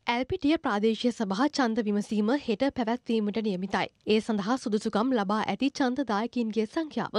ඇල්පිටිය ප්‍රාදේශීය සභා ඡන්ද විමසීම හෙට පැවැත්වීමට නියමිතයි. ඒ සඳහා සුදුසුකම් ලබා ඇති ඡන්දදායකින්ගේ සංඛ්‍යාව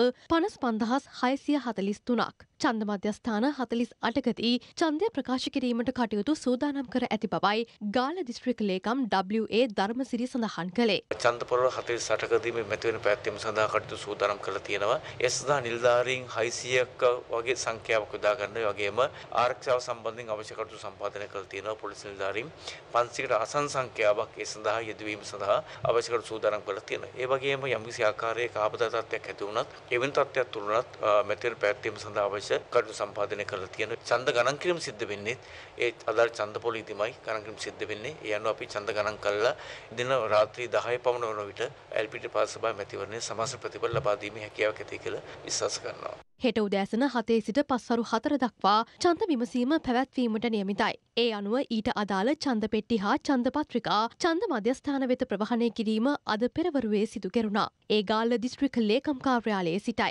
55643ක්. ඡන්ද මධ්‍යස්ථාන 48කදී ඡන්දය ප්‍රකාශ කිරීමට කටයුතු සූදානම් කර ඇති බවයි ගාල්ල දිස්ත්‍රික් ලේකම් WA ධර්මසිරි සඳහන් කළේ. ඡන්ද පොරව 48කදී මේ මැතිවරණ පැවැත්වීම සඳහා කටයුතු සූදානම් කරලා තියෙනවා. ඒ සඳහා නිලධාරීන් 600ක වගේ සංඛ්‍යාවක් යොදා ගන්න. ඒ වගේම ආරක්ෂාව සම්බන්ධයෙන් අවශ්‍ය කටයුතු සම්පාදනය කරලා තියෙනවා. පොලිස් නිලධාරීන් 500කට ආසන්න සංඛ්‍යාවක් ඒ සඳහා යෙදවීම සඳහා අවශ්‍ය කටයුතු සූදානම් කරලා තියෙනවා. ඒ වගේම යම්කිසි ආකාරයක ආපදා තත්ත්වයක් ඇති වුණත් එවැනි තත්ත්වයක් තුනත් මැතිවරණ පැවැත්වීම සඳහා අවශ්‍ය කටයුතු සම්පාදනය කරලා තියෙනවා. ඡන්ද ගණන් කිරීම සිද්ධ වෙන්නේ ඒ අදාළ ඡන්ද පොලිතිමයි ගණන් කිරීම සිද්ධ වෙන්නේ. ඒ අනුව අපි ඡන්ද ගණන් කළා දින රාත්‍රී 10 පමණ වන විට ඇල්පිටිය පාසල් සභාවේ මැතිවරණයේ සමාජ ප්‍රතිඵල ලබා දීමේ හැකියාවක් ඇති කියලා විශ්වාස කරනවා. හෙට උදෑසන 7 සිට පස්වරු 4 දක්වා ඡන්ද විමසීම පැවැත්වීමට නියමිතයි. ඒ අනුව ඊට අදාළ ඡන්ද පෙට්ටි හා ඡන්ද පත්‍රිකා ඡන්ද මධ්‍යස්ථාන වෙත ප්‍රවාහනය කිරීම අද පෙරවරුවේ සිදු කෙරුණා. ඒ ගාල්ල දිස්ත්‍රික් ලේකම් කාර්යාලයේ සිටයි.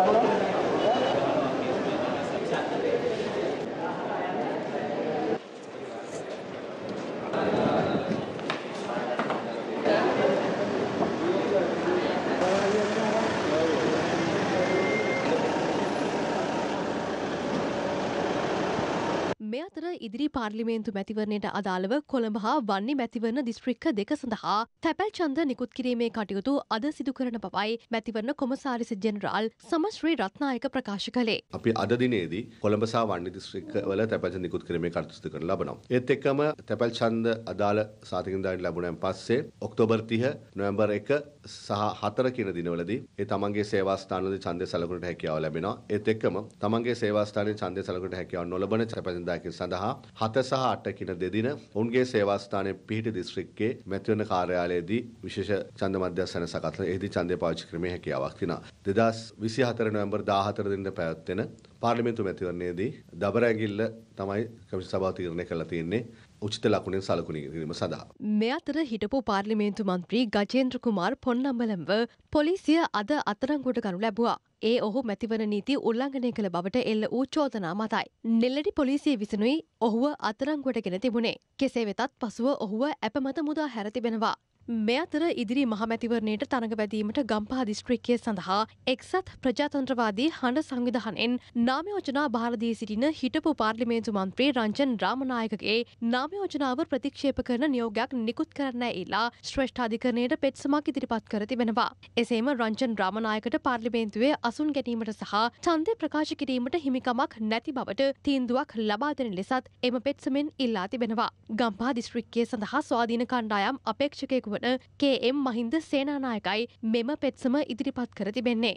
මේ අතර ඉදිරි පාර්ලිමේන්තු මැතිවරණයට අදාළව කොළඹ හා වන්නි මැතිවරණ දිස්ත්‍රික්ක දෙක සඳහා තැපැල් ඡන්ද නිකුත් කිරීමේ කටයුතු අද සිදු කරන බවයි මැතිවරණ කොමසාරිස් ජෙනරාල් සමශ්‍රී රත්නායක ප්‍රකාශ කළේ. අපි අද දිනේදී කොළඹ සහ වන්නි දිස්ත්‍රික්කවල තැපැල් ඡන්ද නිකුත් කිරීමේ කටයුතු සිදු කරන ලබනවා. ඒත් එක්කම තැපැල් ඡන්ද අදාළ සාතිකින් දාන්න ලැබුණාන් පස්සේ ඔක්තෝබර් 30 නොවැම්බර් 1 සහ 4 කියන දිනවලදී ඒ තමන්ගේ සේවා ස්ථානවලදී ඡන්දය සැලකුණට හැකියාව ලැබෙනවා. ඒත් එක්කම තමන්ගේ සේවා ස්ථානයේ ඡන්දය සැලකුණට හැකියාව නොලබන තැපැල් සඳහා 7 සහ 8 කියන දෙදින ඔවුන්ගේ සේවා ස්ථානයේ පිහිටි දිස්ත්‍රික්කයේ මැතිවරණ කාර්යාලයේදී විශේෂ ඡන්ද මධ්‍යස්ථාන සකස්ලා එහිදී ඡන්දය පාවිච්චි කිරීමේ හැකියාවක් තියෙනවා. 2024 නොවැම්බර් 14 දිනට පැවැත්වෙන පාර්ලිමේන්තු මැතිවරණයේදී දබරඇඟිල්ල තමයි කමිෂන් සභාව තීරණය කරලා තියෙන්නේ උචිත ලකුණෙන් සලකුණු කිරීම සඳහා. මේ අතර හිටපු පාර්ලිමේන්තු මන්ත්‍රී ගජේන්ද්‍ර කුමාර් පොන්නම්බලම්ව පොලිසිය අද අත්අඩංගුවට ගනු ලැබුවා. ඒ ඔහු මැතිවරණ නීති උල්ලංඝනය කළ බවට එල්ල වූ චෝදනා මතයි. නෙල්ලඩි පොලිසිය විසිනුයි ඔහුව අත්අඩංගුවට ගෙන තිබුණේ. කෙසේ වෙතත් පසුව ඔහුව ඇපමත මුදා හැර තිබෙනවා. මේ අතර ඉදිරි මහමැතිවරණයට තරඟ වැදීමට ගම්පහ දිස්ත්‍රික්කය සඳහා එක්සත් ප්‍රජාතන්ත්‍රවාදී හඬ සංවිධානයෙන් නාමයෝජනා බාර දී සිටින හිටපු පාර්ලිමේන්තු මන්ත්‍රී රංජන් රාමනායකගේ නාමයෝජනාව ප්‍රතික්ෂේප කරන නියෝගයක් නිකුත් කරන්න ඉල්ලා ශ්‍රේෂ්ඨාධිකරණයට පෙත්සමක් ඉදිරිපත් කර තිබෙනවා. එසේම රංජන් රාමනායකට පාර්ලිමේන්තුවේ අසුන් ගැනීමට සහ ඡන්දය ප්‍රකාශ කිරීමට හිමිකමක් නැති බවට තීන්දුවක් ලබා දෙන ලෙසත් එම පෙත්සමෙන් ඉල්ලා තිබෙනවා. ගම්පහ දිස්ත්‍රික්කය සඳහා ස්වාධීන කණ්ඩායම් අපේක්ෂකයෙකු වන KM මහින්ද සේනානායකයි මෙම පෙත්සම ඉදිරිපත් කර තිබෙන්නේ.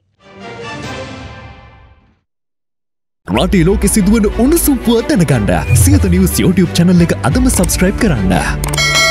රටේ ලෝකෙ සිදුවන උණුසුම් පුවත් දැනගන්න සියත නිවුස් YouTube channel එක අදම subscribe කරන්න.